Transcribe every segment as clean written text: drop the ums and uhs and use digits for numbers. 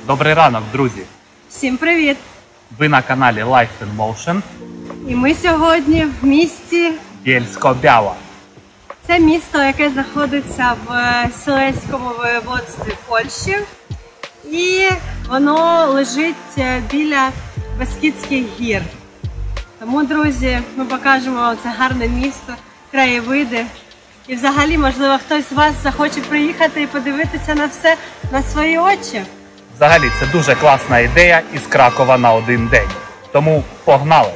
Добрий ранок, друзі! Всім привіт! Ви на каналі Life in Motion. І ми сьогодні в місті Bielsko-Biała. Це місто, яке знаходиться в Сілеському воєводстві Польщі. І воно лежить біля Бескідських гір. Тому, друзі, ми покажемо вам це гарне місто, краєвиди. І взагалі, можливо, хтось з вас захоче приїхати і подивитися на все на свої очі. Взагалі, це дуже класна ідея із Кракова на один день. Тому погнали!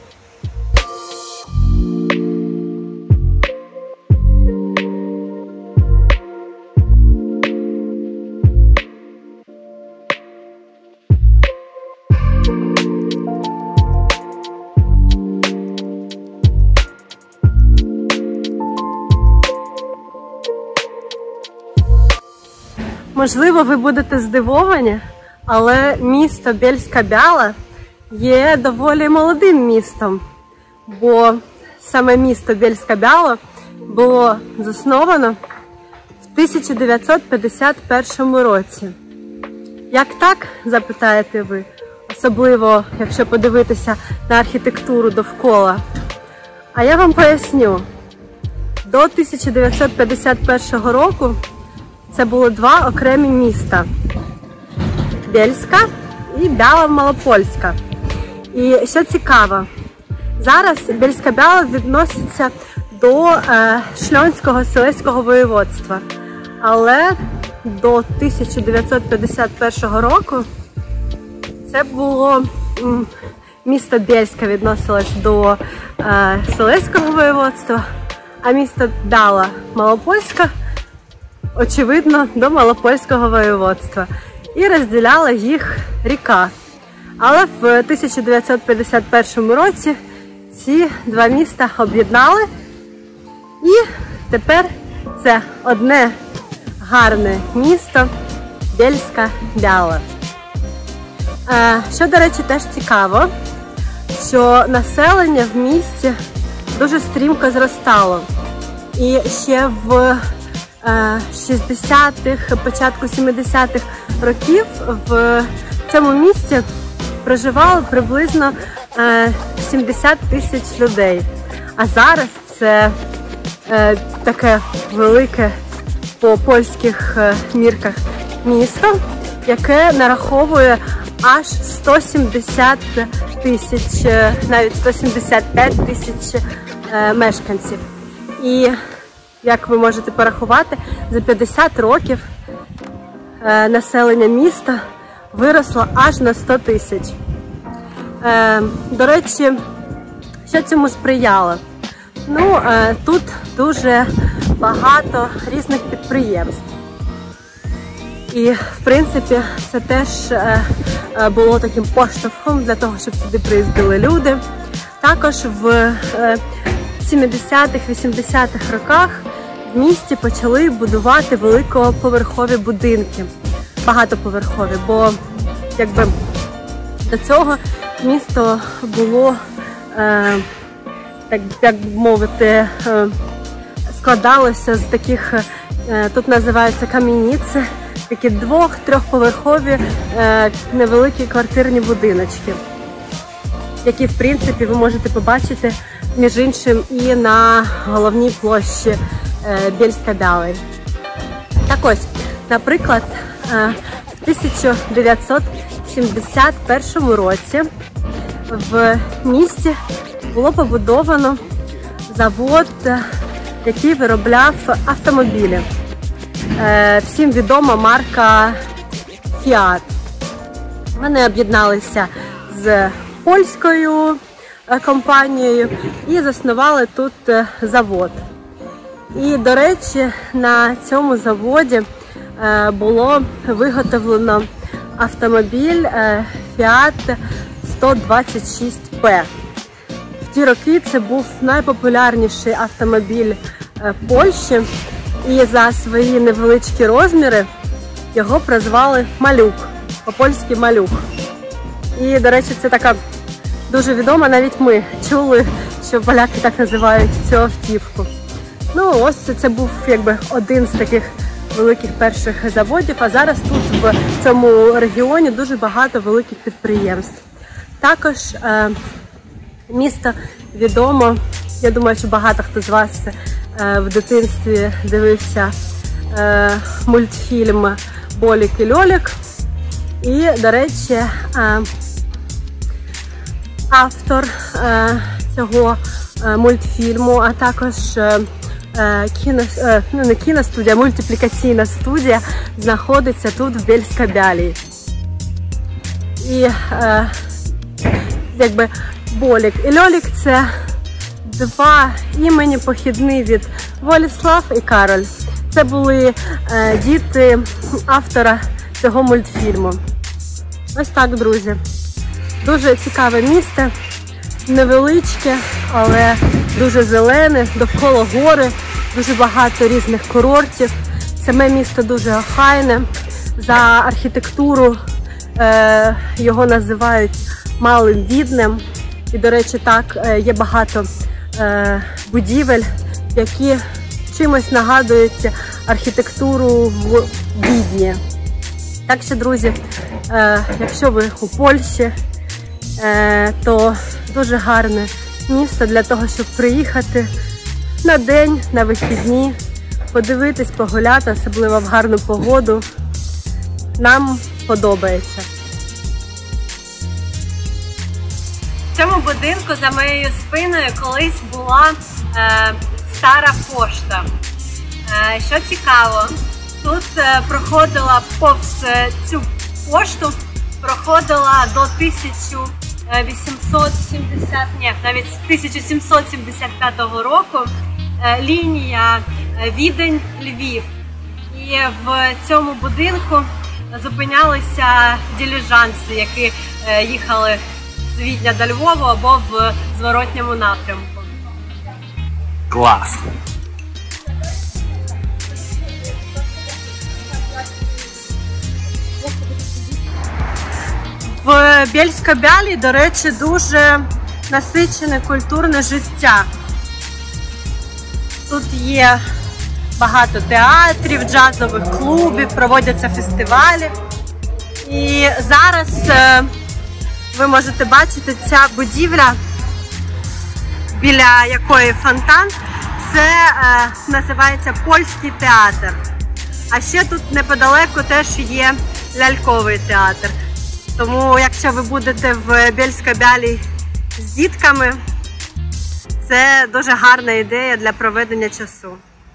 Можливо, ви будете здивовані, але місто Bielsko-Biała є доволі молодим містом, бо саме місто Bielsko-Biała було засновано в 1951 році. Як так, запитаєте ви, особливо, якщо подивитися на архітектуру довкола? А я вам поясню. До 1951 року це було два окремі міста – Бєльська і Біала-Малопольська. І що цікаво, зараз Bielsko-Biała відноситься до Шльонського Сілеського воєводства. Але до 1951 року це було місто Бєльська відносилось до Сілеського воєводства, а місто Біала-Малопольська очевидно, до Малопольського воєводства. І розділяла їх ріка. Але в 1951 році ці два міста об'єднали. І тепер це одне гарне місто Bielsko-Biała. Що, до речі, теж цікаво, що населення в місті дуже стрімко зростало. І ще в 60-х, початку 70-х років в цьому місті проживало приблизно 70 тисяч людей. А зараз це таке велике по польських мірках місто, яке нараховує аж 170 тисяч, навіть 175 тисяч мешканців. І як ви можете порахувати, за 50 років населення міста виросло аж на 100 тисяч. До речі, що цьому сприяло? Ну, тут дуже багато різних підприємств. І, в принципі, це теж було таким поштовхом для того, щоб сюди приїздили люди. Також в 70-х, 80-х роках в місті почали будувати великоповерхові будинки, багатоповерхові, бо якби до цього місто було, так як мовити, складалося з таких, тут називаються кам'яниці, такі 2-3-поверхові невеликі квартирні будиночки, які, в принципі, ви можете побачити, між іншим, і на головній площі Bielsko-Białej. Так ось, наприклад, в 1971 році в місті було побудовано завод, який виробляв автомобілі. Всім відома марка Fiat. Вони об'єдналися з польською компанією і заснували тут завод. І, до речі, на цьому заводі було виготовлено автомобіль Fiat 126P. В ті роки це був найпопулярніший автомобіль Польщі, і за свої невеличкі розміри його прозвали Малюк, по-польськи Малюк. І, до речі, це така дуже відома, навіть ми чули, що поляки так називають цю автівку. Ну, ось це був якби один з таких великих перших заводів, а зараз тут в цьому регіоні дуже багато великих підприємств. Також місто відомо, я думаю, що багато хто з вас в дитинстві дивився мультфільм «Болік і Льолік». І, до речі, автор цього мультфільму, а також не кіностудія, а мультиплікаційна студія знаходиться тут, в Бєльська-Бялій. І якби Болік і Льолік – це два імені похідні від Воліслав і Кароль. Це були діти автора цього мультфільму. Ось так, друзі. Дуже цікаве місто, невеличке, але дуже зелене, довкола гори, дуже багато різних курортів. Саме місто дуже охайне. За архітектуру його називають Малим Віднем. І, до речі, так, є багато будівель, які чимось нагадують архітектуру в Відні. Так що, друзі, якщо ви у Польщі, то дуже гарне місто для того, щоб приїхати на день, на вихідні, подивитись, погуляти, особливо в гарну погоду. Нам подобається. В цьому будинку за моєю спиною колись була стара пошта. Що цікаво, тут проходила повз цю пошту, проходила до 1775 року лінія Відень-Львів. І в цьому будинку зупинялися диліжанси, які їхали з Відня до Львова або в зворотньому напрямку. Клас! В Бєльська-Бялій, до речі, дуже насичене культурне життя. Тут є багато театрів, джазових клубів, проводяться фестивалі. І зараз ви можете бачити ця будівля, біля якої фонтан, це називається Польський театр. А ще тут неподалеку теж є ляльковий театр. Тому, якщо ви будете в Бєльська-Бялій з дітками, це дуже гарна ідея для проведення часу.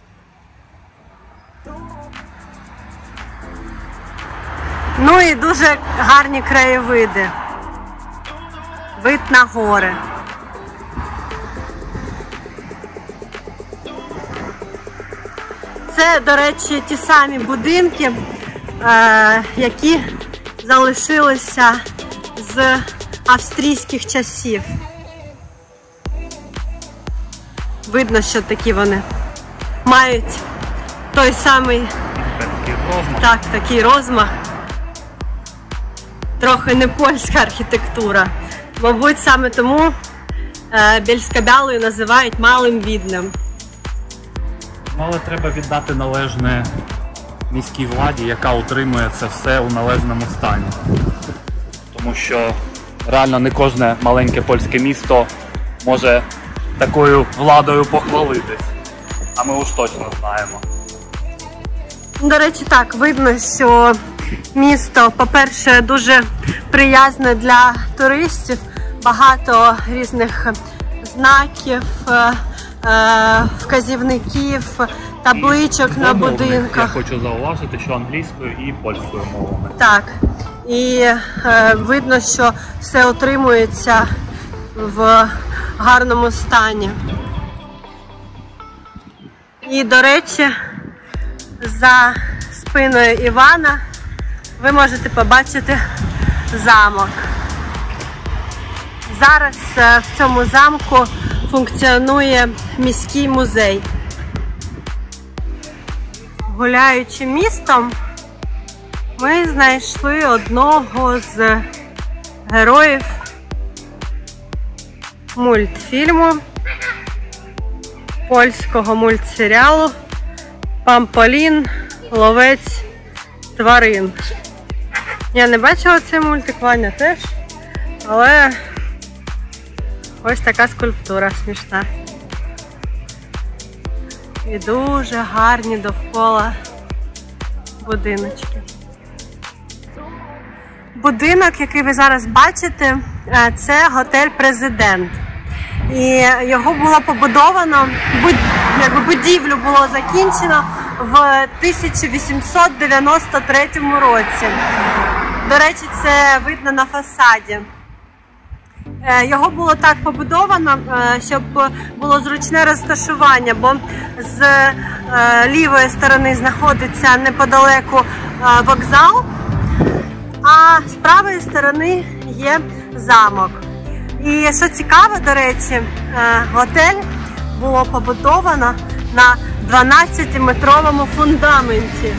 Ну і дуже гарні краєвиди. Вид на гори. Це, до речі, ті самі будинки, які залишилися з австрійських часів. Видно, що такі вони мають той самий такий розмах. Трохи не польська архітектура. Мабуть, саме тому Бєльська-Бялою називають Малим Віднем. Ну, але треба віддати належне міській владі, яка утримує це все у належному стані. Тому що реально не кожне маленьке польське місто може такою владою похвалитись. А ми уж точно знаємо. До речі, так, видно, що місто, по-перше, дуже приязне для туристів. Багато різних знаків, вказівників, табличок на будинках. Я хочу зауважити, що англійською і польською мовами. Так. І видно, що все утримується в гарному стані. І, до речі, за спиною Івана ви можете побачити замок. Зараз в цьому замку функціонує міський музей. Гуляючи містом, ми знайшли одного з героїв мультфільму, польського мультсеріалу «Памполін. ловець тварин. Я не бачила цей мультик, Ваня теж, але ось така скульптура смішна. І дуже гарні довкола будиночки. Будинок, який ви зараз бачите, це готель «Президент». І його було побудовано, будівлю було закінчено в 1893 році. До речі, це видно на фасаді. Його було так побудовано, щоб було зручне розташування, бо з лівої сторони знаходиться неподалеку вокзал, а з правої сторони є замок. І що цікаво, до речі, готель було побудовано на 12-метровому фундаменті.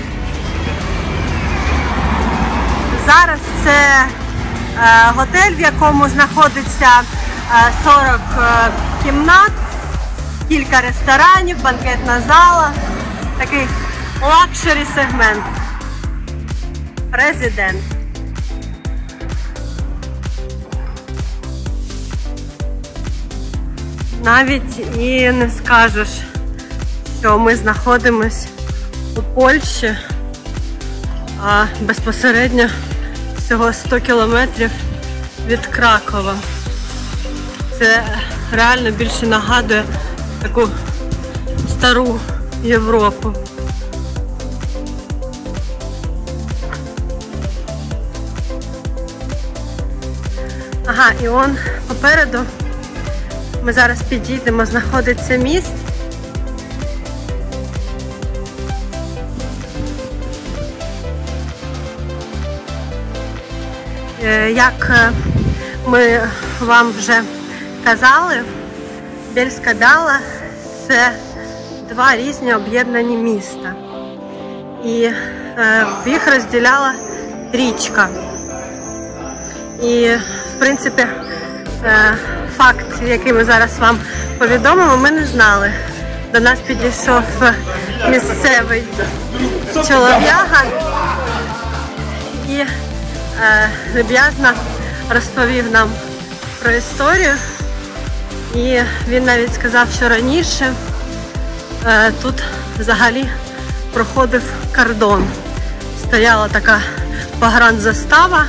Зараз це готель, в якому знаходиться 40 кімнат, кілька ресторанів, банкетна зала, такий лакшері сегмент. «Президент». Навіть і не скажеш, що ми знаходимось у Польщі, а безпосередньо всього 100 кілометрів від Кракова. Це реально більше нагадує таку стару Європу. Ага, і он попереду, ми зараз підійдемо, знаходиться міст. Як ми вам вже казали, Бєльська-Біала – це два різні об'єднані міста. І їх розділяла річка. І, в принципі, факт, який ми зараз вам повідомимо, ми не знали. До нас підійшов місцевий чолов'яга і люб'язно розповів нам про історію. І він навіть сказав, що раніше тут взагалі проходив кордон. Стояла така погранзастава,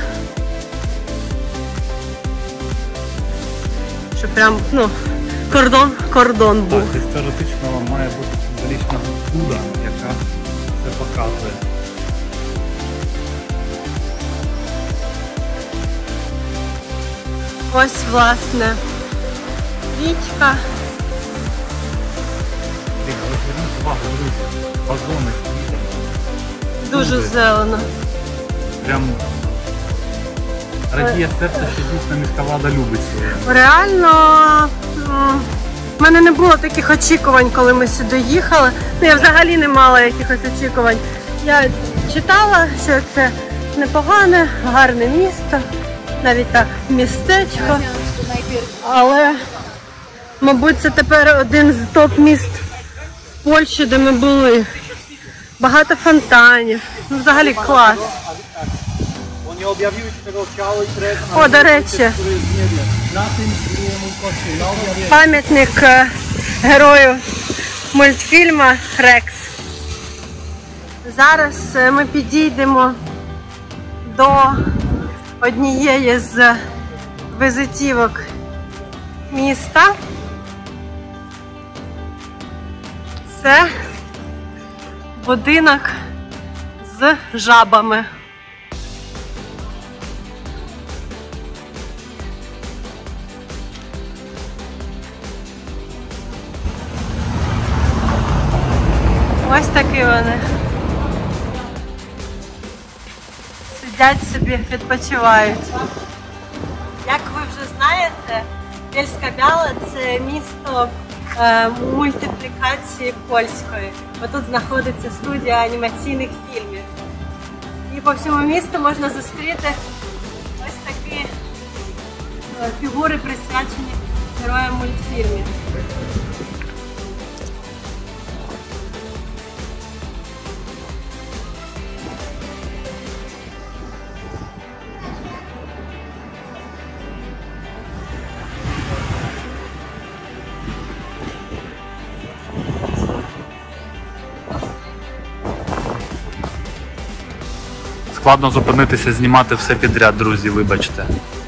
що прям, ну, кордон був. Так, десь теоретично має бути залічна куда, яка це показує. Ось, власне, річка. Але зверніть увагу, друзі, вазони з квітами. Дуже зелено. Прям радіє серце, що дійсно міська влада любить своє. Реально, в мене не було таких очікувань, коли ми сюди їхали. Ну, я взагалі не мала якихось очікувань. Я читала, що це непогане, гарне місто, навіть так містечко. Але, мабуть, це тепер один з топ-міст в Польщі, де ми були. Багато фонтанів. Ну, взагалі клас. О, до речі, пам'ятник герою мультфільму «Рекс». Зараз ми підійдемо до однієї з візитівок міста. Це будинок з жабами. Ось такі вони. Сидять собі, відпочивають. Як ви вже знаєте, Бєльська-Біала – це місто мультиплікації польської. Бо тут знаходиться студія анімаційних фільмів. І по всьому місту можна зустріти ось такі фігури, присвячені героям мультфільмів. Складно зупинитися, знімати все підряд, друзі, вибачте.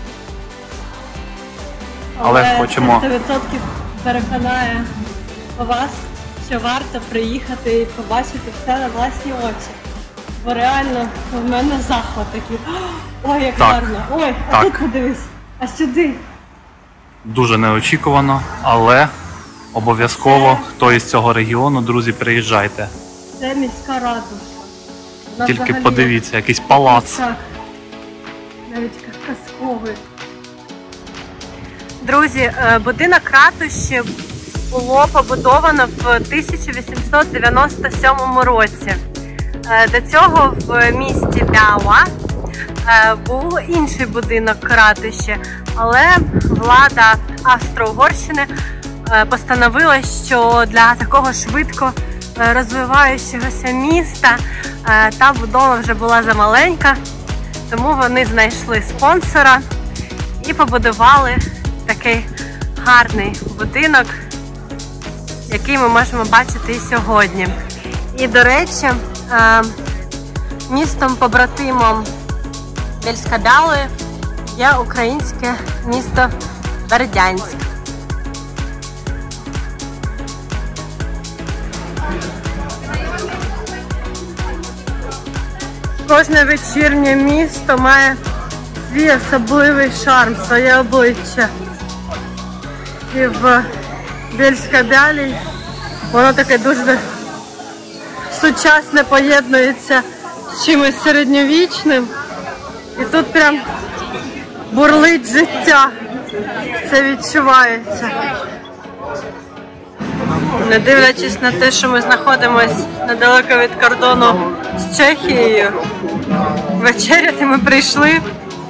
Але хочемо... це 100% переконає вас, що варто приїхати і побачити все на власні очі. Бо реально в мене захват такий. Ой, як Так. гарно. Ой, а Так. тут подивись, а сюди. Дуже неочікувано, але обов'язково, хто із цього регіону, друзі, приїжджайте. Це міська ратуша. Вона Тільки взагалі подивіться, якийсь палац. так, навіть казковий. Друзі, будинок ратуші було побудовано в 1897 році. До цього в місті Бяла був інший будинок ратуші, але влада Австро-Угорщини постановила, що для такого швидко розвиваючогося міста та будова вже була замаленька, тому вони знайшли спонсора і побудували такий гарний будинок, який ми можемо бачити і сьогодні. І, до речі, містом-побратимом Бєльська-Бялої є українське місто Бердянськ. Кожне вечірнє місто має свій особливий шарм, своє обличчя. І в Бєльська-Бялій воно таке дуже сучасне, поєднується з чимось середньовічним. І тут прям бурлить життя. Це відчувається. Не дивлячись на те, що ми знаходимося недалеко від кордону з Чехією, вечеряти ми прийшли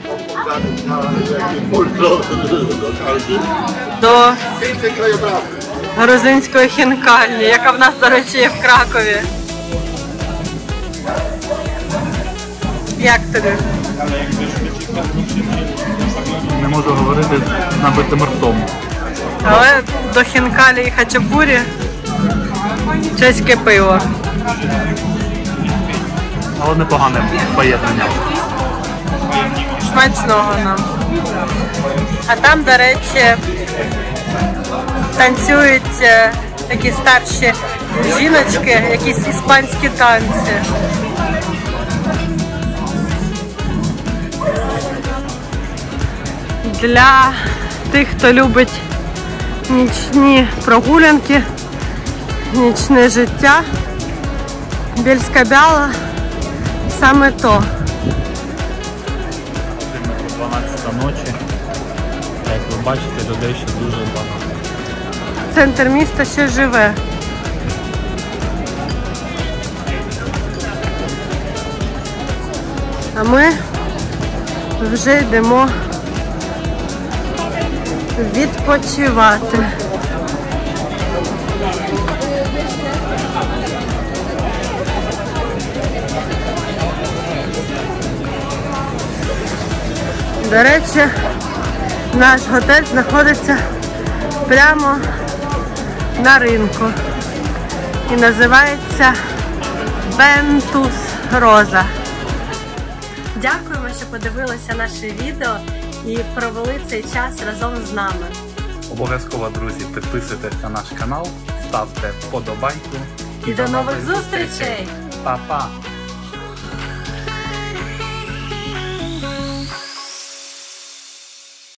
до грузинської хінкальні, яка в нас, до речі, є в Кракові. Як тобі? Не можу говорити з набитим ртом. Але до хінкалі і хачапурі чеське пиво. Але непогане поєднання. Смачного нам. А там, до речі, танцюють такі старші жіночки, якісь іспанські танці. Для тих, хто любить нічні прогулянки, нічне життя, Бєльська-Бяла саме то. 12 ночі. Як ви бачите, людей ще дуже багато. Центр міста ще живе. А ми вже йдемо відпочивати. До речі, наш готель знаходиться прямо на ринку і називається Вентус Роза. Дякуємо, що подивилися наше відео і провели цей час разом з нами. Обов'язково, друзі, підписуйтесь на наш канал, ставте вподобайку. І до нових зустрічей! Па-па!